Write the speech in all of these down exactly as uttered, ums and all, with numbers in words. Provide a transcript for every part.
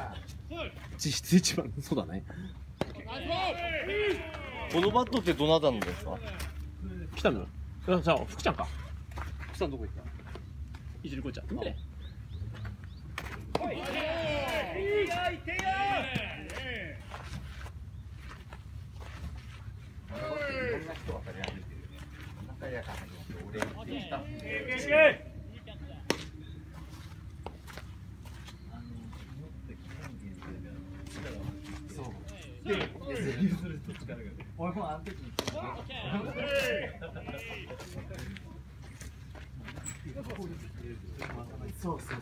実質一番、そうだね。 このバットってどなたのですか？ 来たのよ。じゃあ、福ちゃんか。福さんどこ行った？いじりこいちゃん。見て。おい。いいよ、いてよ。俺もあの時にそうそうそうそう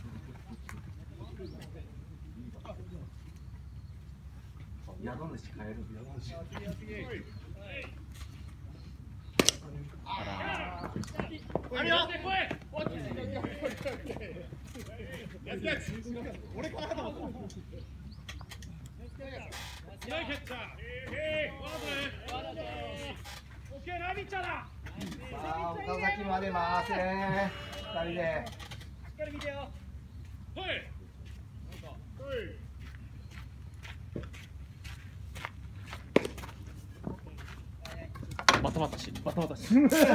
宿主変える宿主あらあるよ俺からだもんナイスキャッチャー。オッケー、ナイスピッチャーだ。さあ、岡崎まで回せ。二人で。しっかり見てよ。はい。バタバタし、バタバタし。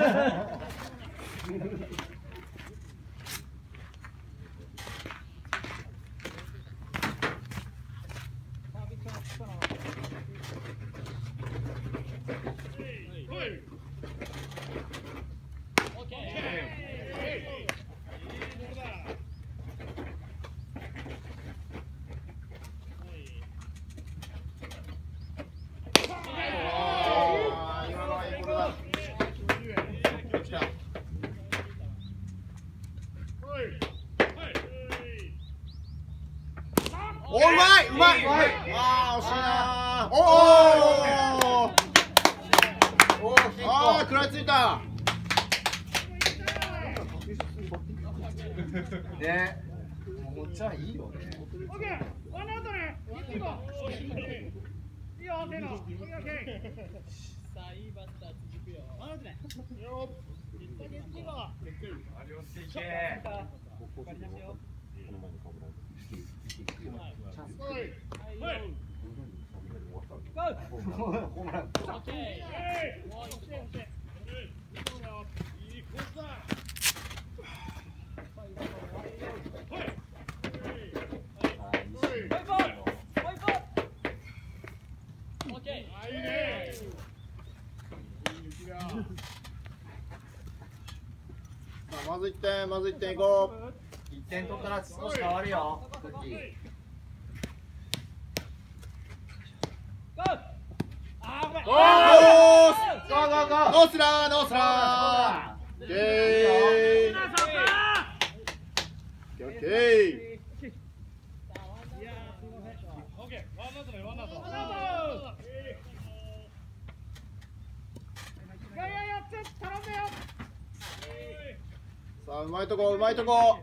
お、うまいうまい。ああ、惜しいな。おお。ああ、食らいついた。ね、もっちゃんいいよね。オッケー、ワンアウトね。いいよ、せーの。オッケー。さあ、いいバッター続くよ。ワンアウトね。よっ。いったけつけろ。ありをしていけ。わかりますよ。まずいってん、まずいってんいこう。いってん取ったら少し変わるよ。おー、ノースラー、ノースラー。オッケー。オッケー。さあ、うまいとこ、うまいとこ。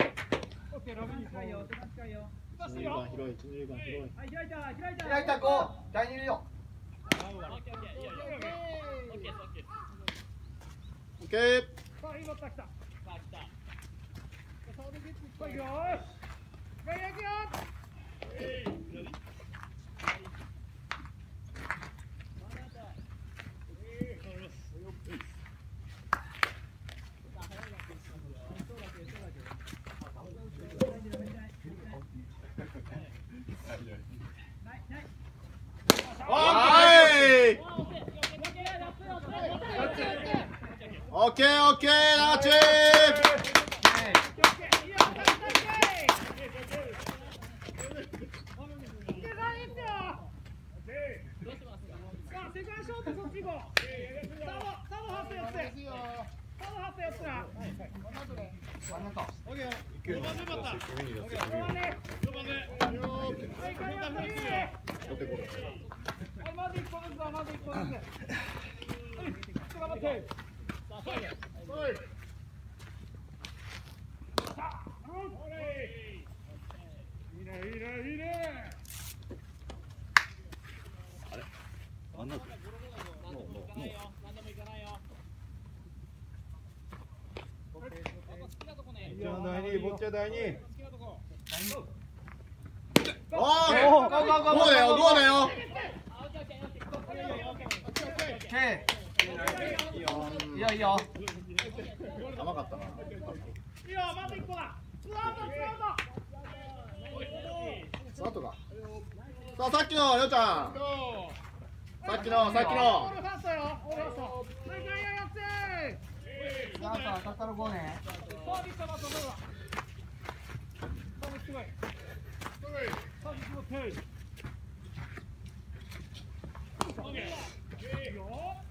一二番広い、一二番広い。開いた子、第二いるよ。オッケー。さあ、いいバッター来た。さあ、来た。さあ、おできいっぱいよ。外野行くよ。オッケーオッケーナーチーセカンドショートそっち行こう。サードサードハッセ寄ってサードハッセ寄ってな。オッケーよんばんでバッターよんばんでよんばんではい外野フリーはいまずいっこずつだまずいっこずつはい頑張ってさあはいいいねいいねいいね。あれワンアウト何でもいかないよ何でもいかないよ。じゃあ第二、ぼっちゃ第二。 おー、ゴーだよ、ゴーだよ。 いいよいいよ。 甘かったな。 いいよ、まず一個だ。ツーアウト、ツーアウト。 スタートだ。さあ、さっきのりょうちゃん。さっきの、さっきオーの。 ルファーストよ、オールファースト。はい、はい、やってー。 なんか当たったらゴーね。 サービスだ、まず、そうだ。サービスすごい。サービスも手。オッケー。いいよ。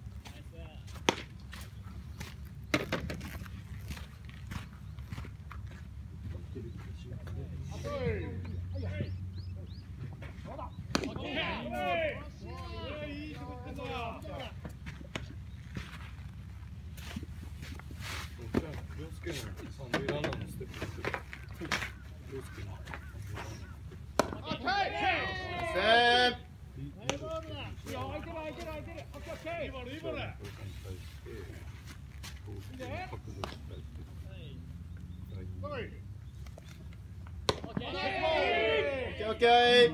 オッケー。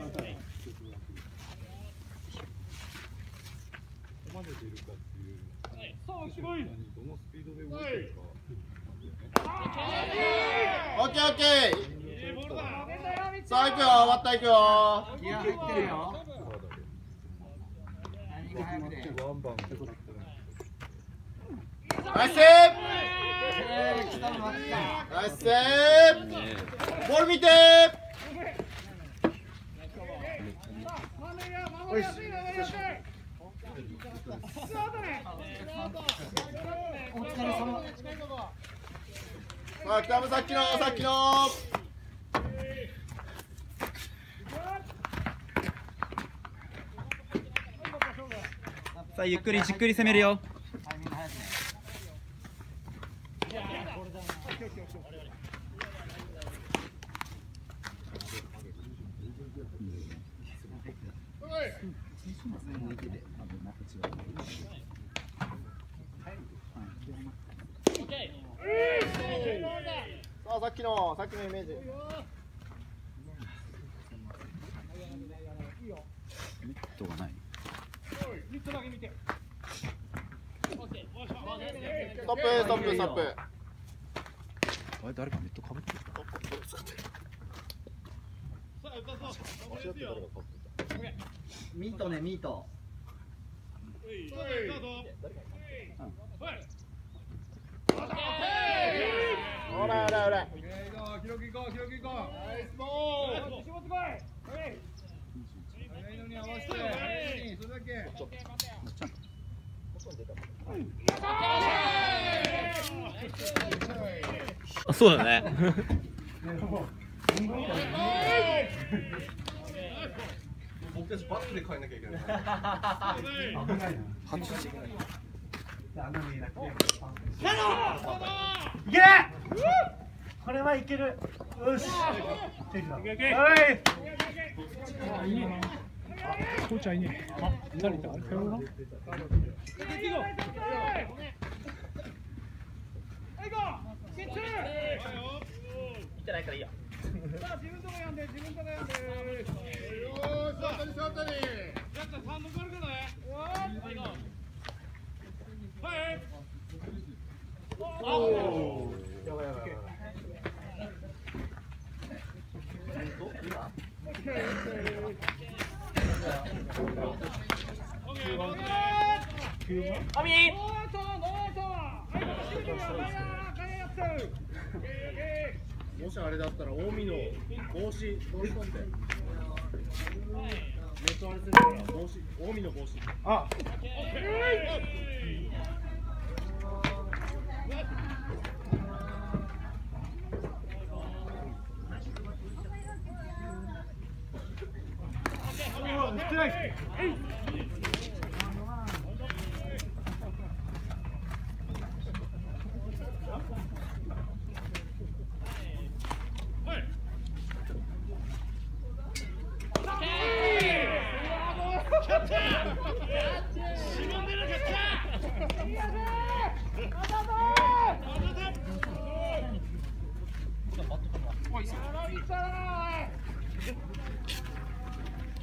そう、すごい。 オッケーオッケー。さあ行くよ、終わった行くよ。 いや入ってるよ。何が早くで。 ナイスセーブ。 えー、来たの待ってた。 ナイスセーブ。ボール見て。 おいしい。 お疲れ様。 さあ北山さっきのさっきの。 さあゆっくりじっくり攻めるよ。 タイミング早くね。 さあさっきのさっきのイメージ。 ミットがない。 ミットだけ見て。 ストップストップストップ。 あれ誰かミットかぶってる。 ミートねミート。 ほらほらほら。 記録いこう、記録いこう。ナイスボール。絞ってこい。早いのに合わせて。早いにそれだけ。 あ、そうだね。 僕たちバットで変えなきゃいけない。 はちじ。 いけ！これはいける。よし。はい。いいね。コーチはいいね。あ、誰いた？あれ、カヨが？ 見てないからいいや。 さあ、自分とこやんで、自分とこやんで。よーし、当たり当たり。やった、三の軽くね。はい。おお。やばいやばい。 アミー。 もしあれだったら近江の帽子帽子取って。ネットあれするから帽子近江の帽子。 あ。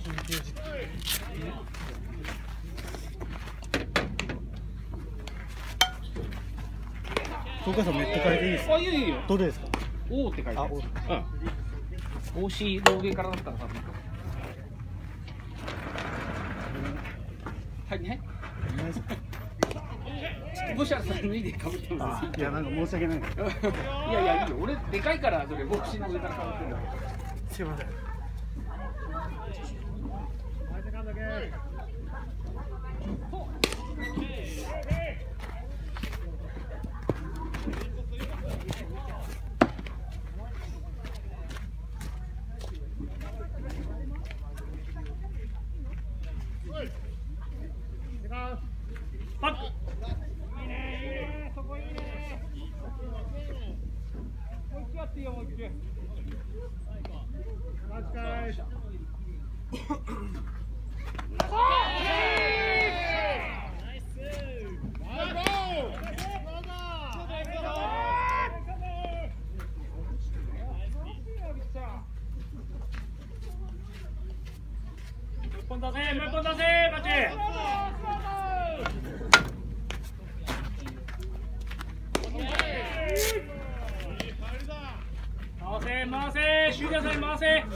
東海さんネット変えていいですか？ あ、いいよいいよ。 どれですか？ おーって書いてある。うん。おしの上からだったら多分。はいね。ボシャルさん脱いでかぶってます。 いや、なんか申し訳ない。 いやいやいいよ。俺でかいからそれ帽子の上からかぶってるんだ。 すいません。パック。いいね、いいね、そこいいね。もう一球やっていいよ、もう一球。マジかい。もう一本だぜ、もう一本だぜ、バチ。回せ回せ、シューガーさん回せ。